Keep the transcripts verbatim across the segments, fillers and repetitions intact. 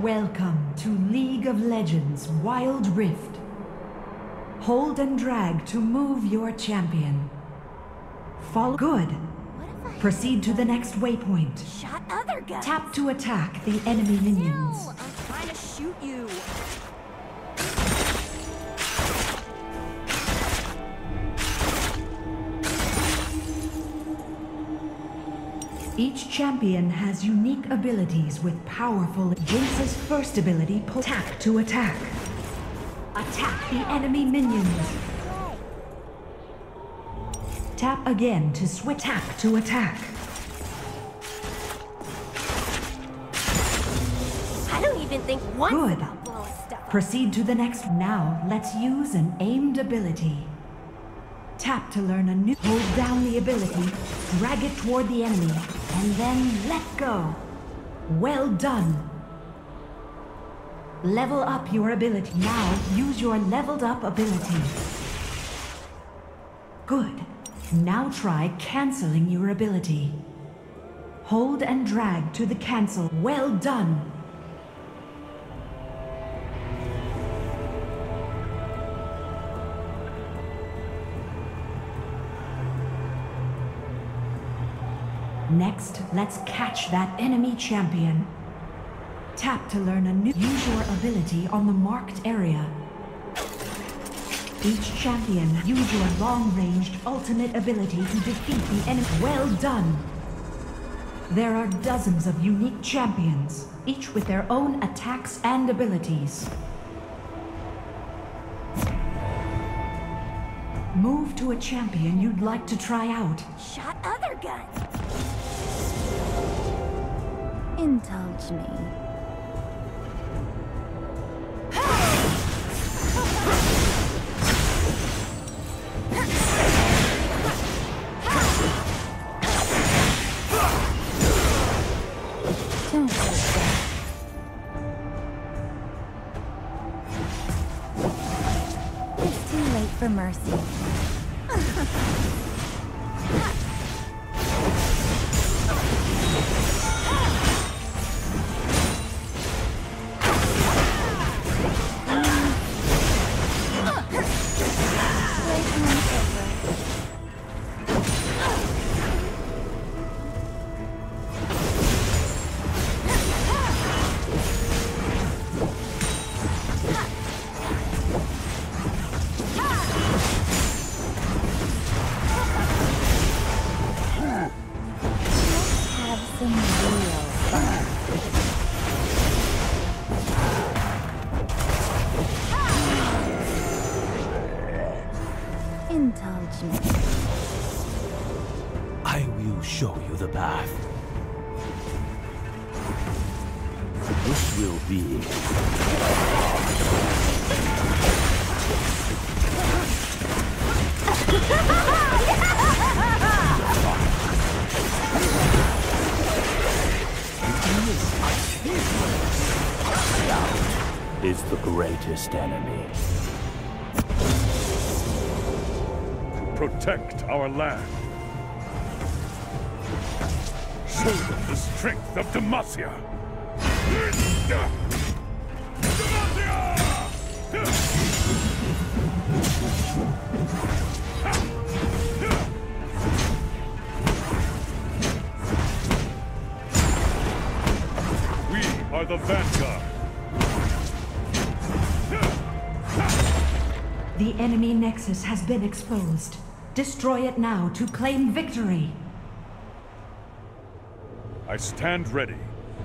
Welcome to League of Legends Wild Rift. Hold and drag to move your champion. Follow good. Proceed to the next waypoint. Shot other guns. Tap to attack the enemy minions. Ew, I'm trying to shoot you. Each champion has unique abilities with powerful. Jinx's first ability, tap to attack. Attack the enemy minions. Tap again to switch. Tap to attack. I don't even think once Good. about blowing stuff up. Proceed to the next. Now, let's use an aimed ability. Tap to learn a new. Hold down the ability, drag it toward the enemy, and then let go. Well done. Level up your ability. Now, use your leveled up ability. Good. Now try canceling your ability. Hold and drag to the cancel. Well done. Next, let's catch that enemy champion. Tap to learn a new. Use your ability on the marked area. Each champion, use your long-ranged ultimate ability to defeat the enemy. Well done! There are dozens of unique champions, each with their own attacks and abilities. Move to a champion you'd like to try out. Shot other guns. Indulge me. Don't do that. It's too late for mercy. Indulge me. I will show you the path. This will be... is the greatest enemy. Protect our land. Show them the strength of Demacia. We are the vanguard. The enemy nexus has been exposed. Destroy it now to claim victory. I stand ready.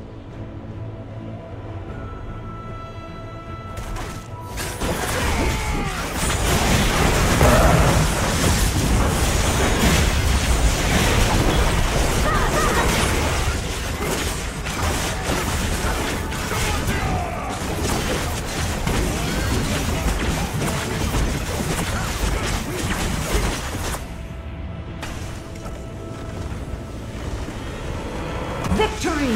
Victory!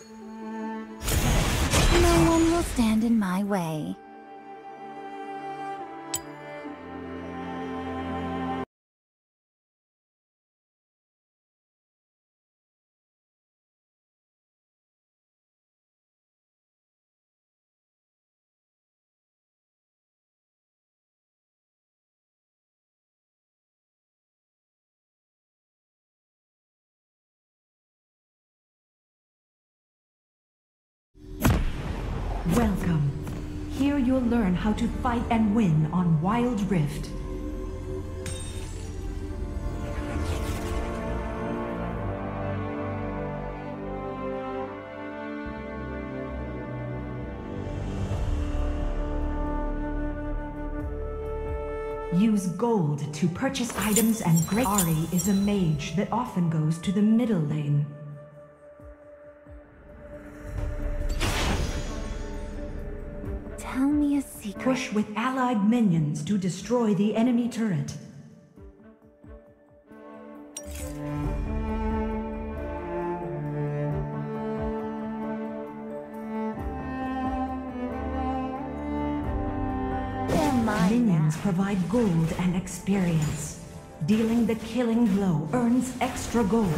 No one will stand in my way. Welcome. Here you'll learn how to fight and win on Wild Rift. Use gold to purchase items and great. Ahri is a mage that often goes to the middle lane. Tell me a secret. Push with allied minions to destroy the enemy turret. They're mine Minions now. provide gold and experience. Dealing the killing blow earns extra gold.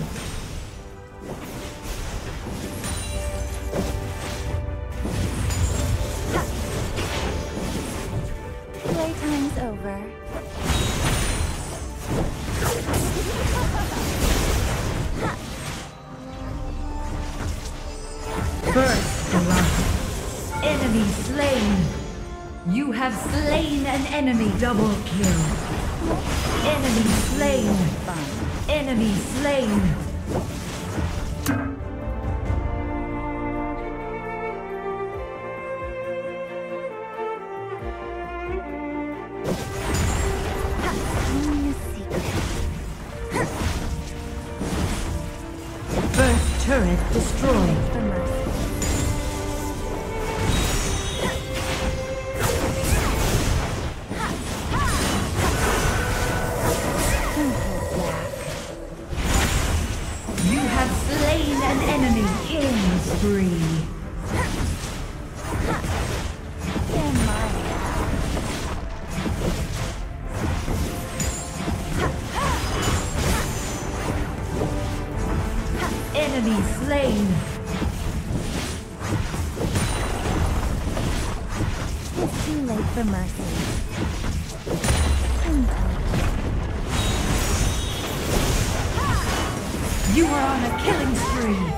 Playtime's over. First blood. Enemy slain. You have slain an enemy. Double kill. Enemy slain. Enemy slain. Tell me a secret. First turret destroyed. For mercy. Don't hold back. You have slain an enemy. Killing spree. They're mine now. Enemy slain. It's too late for mercy. Intel. You are on a killing spree.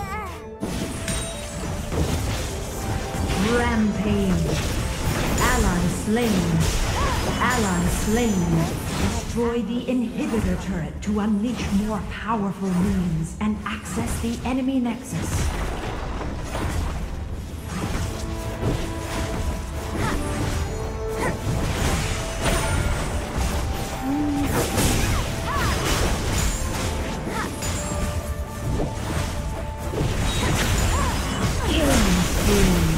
Rampage. Ally slain. Ally slain. Destroy the inhibitor turret to unleash more powerful means and access the enemy nexus. Tell me a secret. Killing spree.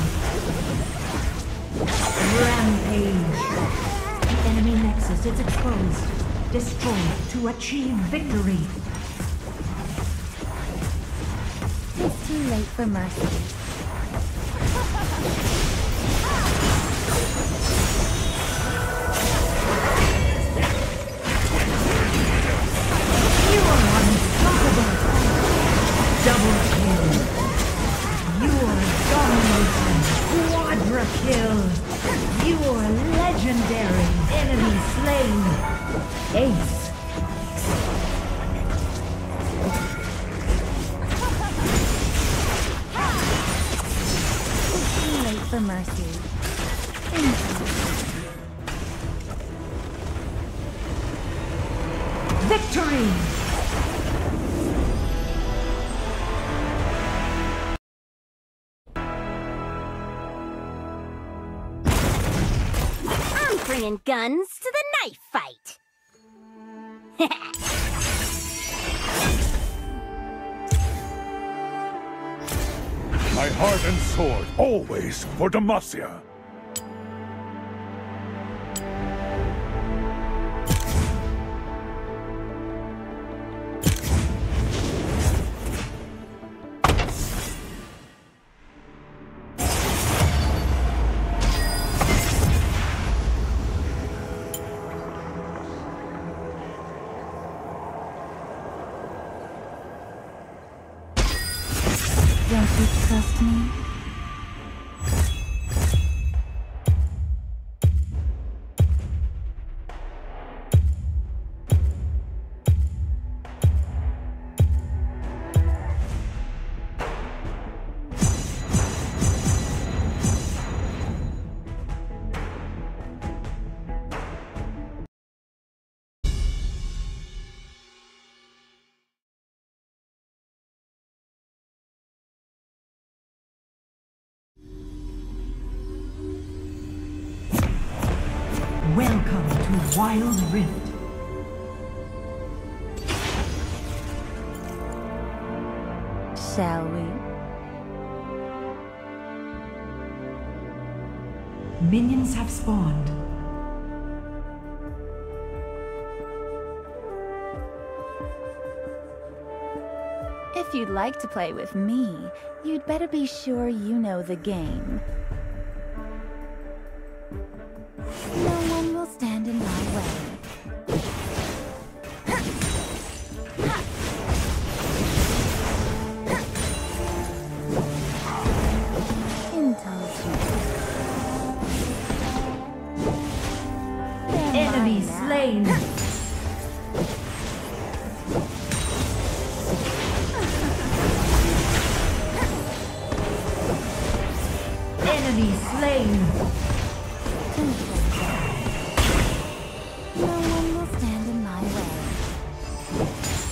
Rampage. The enemy nexus is exposed. Destroy it to achieve victory. It's too late for mercy. You are unstoppable. Double kill. You are dominating. Quadra kill. You are legendary. Enemy slain. Ace. It's too late for mercy. Intel. Victory! I'm bringing guns to the knife fight. My heart and sword, always for Demacia. Don't you trust me? to Wild Rift. Shall we? Minions have spawned. If you'd like to play with me, you'd better be sure you know the game. No one will stand in my way. Enemy slain. Enemy slain. No one will stand in my way.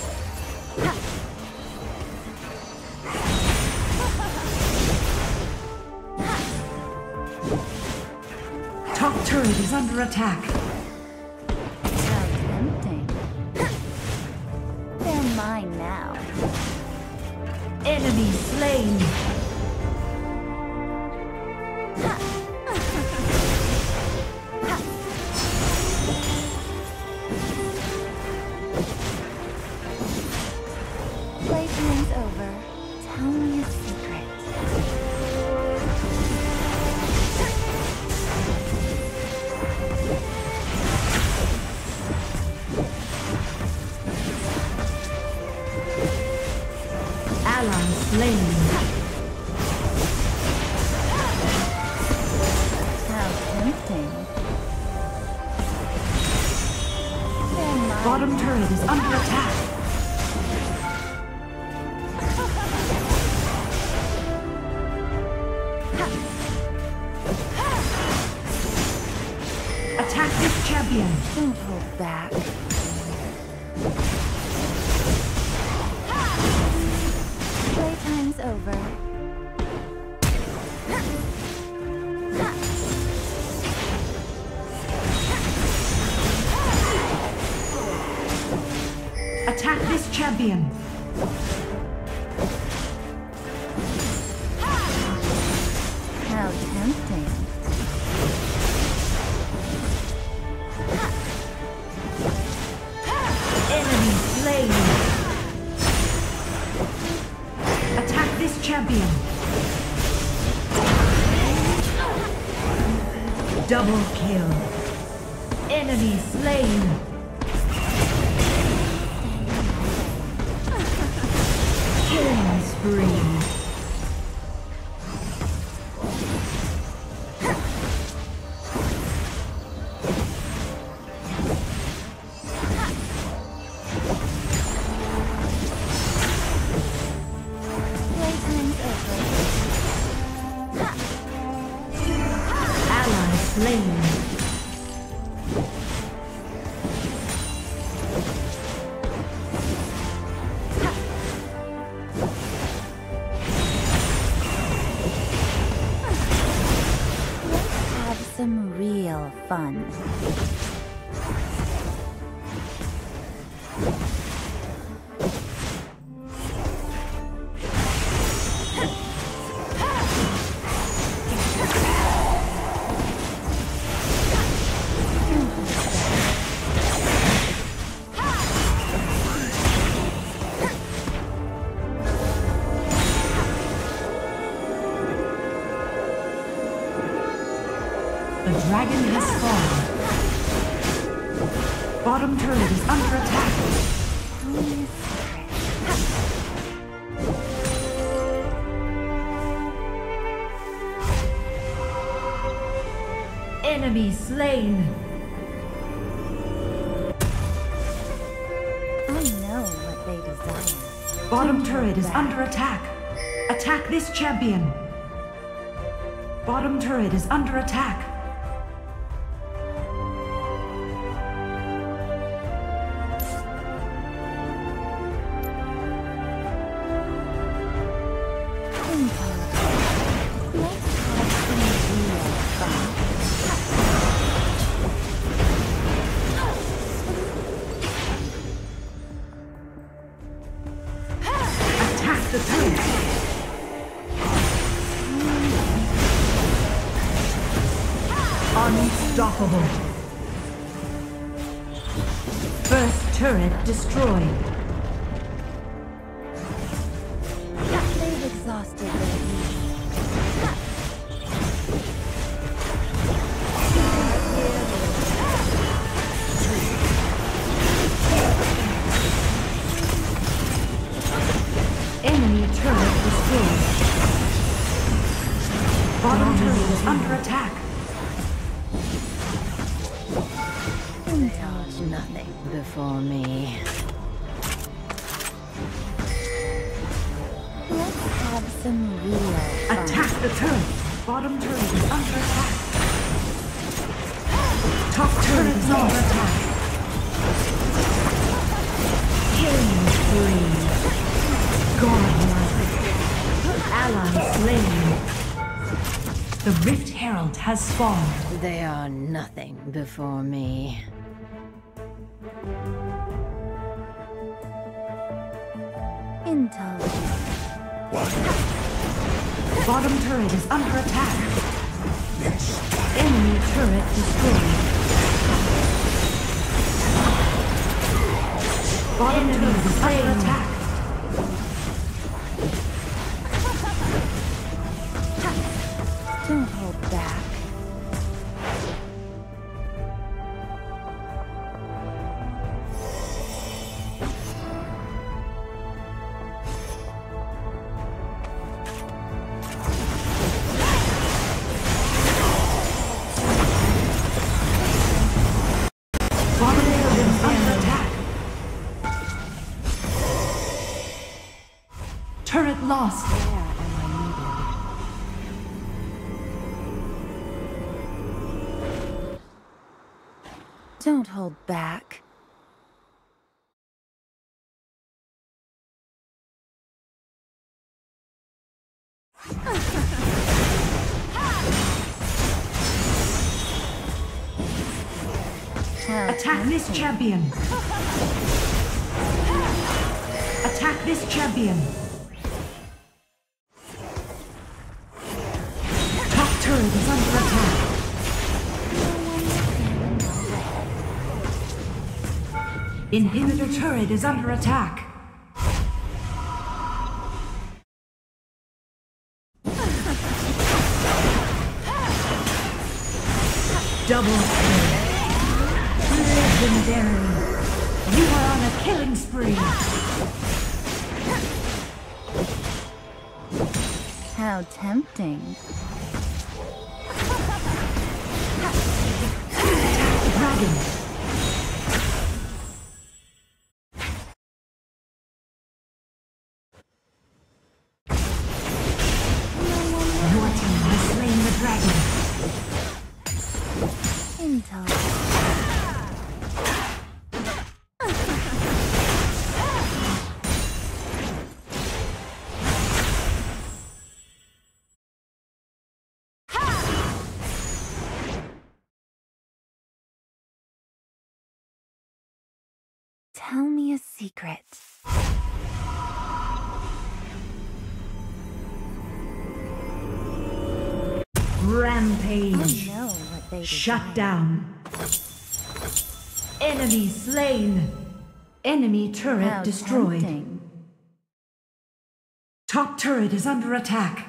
Top turret is under attack. How tempting. They're mine now. Enemy slain. Playtime's over. Tell me a secret. Ally slain. How tempting. They're mine Bottom now. turret is under attack. Attack this champion. Don't hold back. Playtime's over. Attack this champion. How tempting. Enemy slain. Attack this champion. Double kill. Enemy slain. Killing spree. Playtime's over. Ally slain. Let's have some real fun. The dragon has fallen. Bottom turret is under attack. Tell me a secret. Enemy slain. I know what they desire. Bottom Don't turret hold is back. under attack. Attack this champion. Bottom turret is under attack. Unstoppable. First turret destroyed. They've exhausted their Enemy turret destroyed. Bottom turret is under attack. indulge nothing before me. Let's have some real fun. Attack the turret. Bottom turret is under attack. Top turret is under attack. Killing spree. Godlike. Ally slain. The Rift Herald has spawned. They are nothing before me. Indulge. Bottom turret is under attack. Enemy turret destroyed. Bottom turret is under attack. Don't hold back. Bottom turret is under attack. Turret lost. Don't hold back. Attack this champion. Attack this champion. Top turret is under attack. Inhibitor turret is under attack. Double kill. Legendary. You are on a killing spree. How tempting. Attack the dragon. Your team has slain the dragon. Indulge. Tell me a secret. Rampage. I know what they Shut desire. down. Enemy slain. Enemy turret How destroyed. tempting. Top turret is under attack.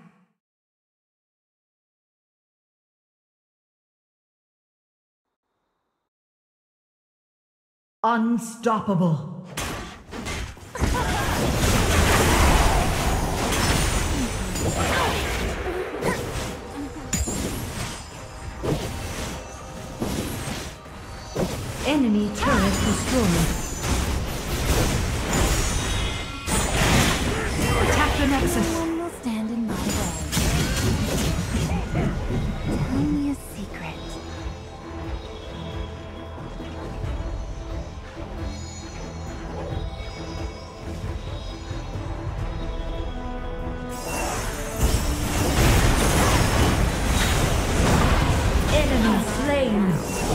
Unstoppable. Enemy turret destroyed. Attack the Nexus. No one will stand in my way. Tell me a secret. Enemy slain.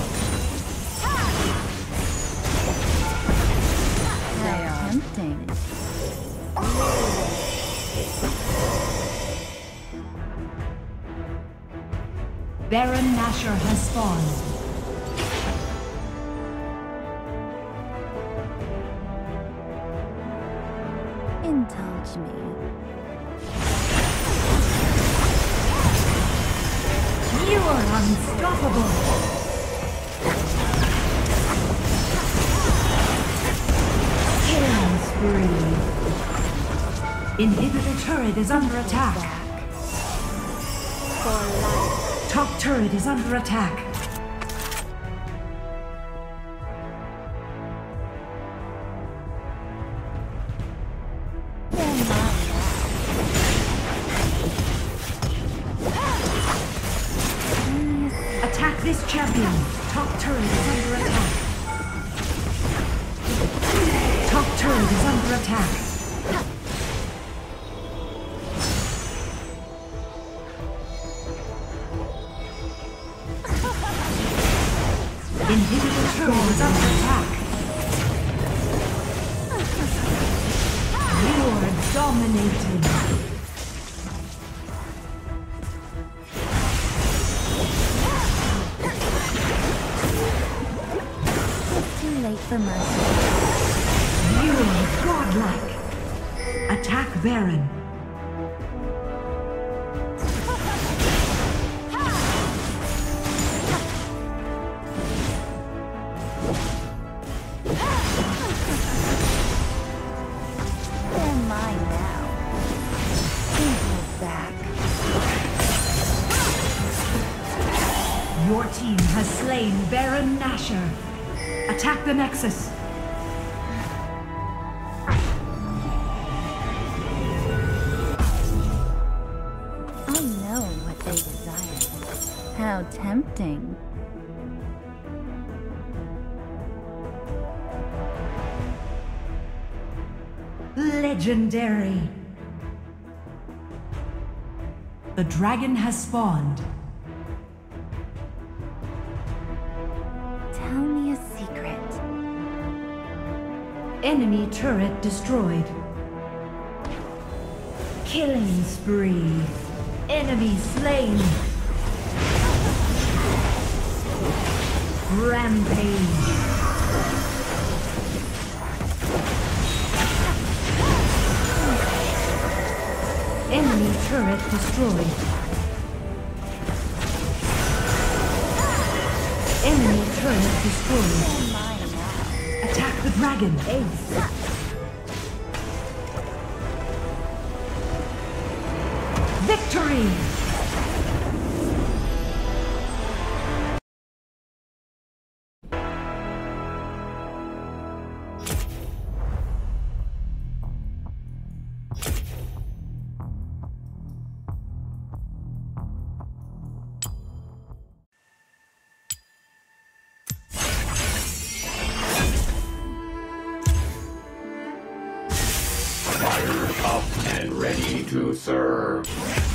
How tempting. Baron Nashor has spawned. Indulge me. You are unstoppable! Killing spree. Inhibitor turret is under attack. For life. Top turret is under attack. Attack this champion. Top turret is under attack. Top turret is under attack. Inhibitor turret is under attack. You are dominating. Too late for mercy. You are godlike. Attack Baron. They're mine now. Hold back. Your team has slain Baron Nashor. Attack the Nexus. I know what they desire. How tempting. Legendary. The dragon has spawned. Tell me a secret. Enemy turret destroyed. Killing spree. Enemy slain. Rampage. Enemy turret destroyed. Enemy turret destroyed. They're mine now. Attack the dragon. Ace. Victory! Fire up and ready to serve.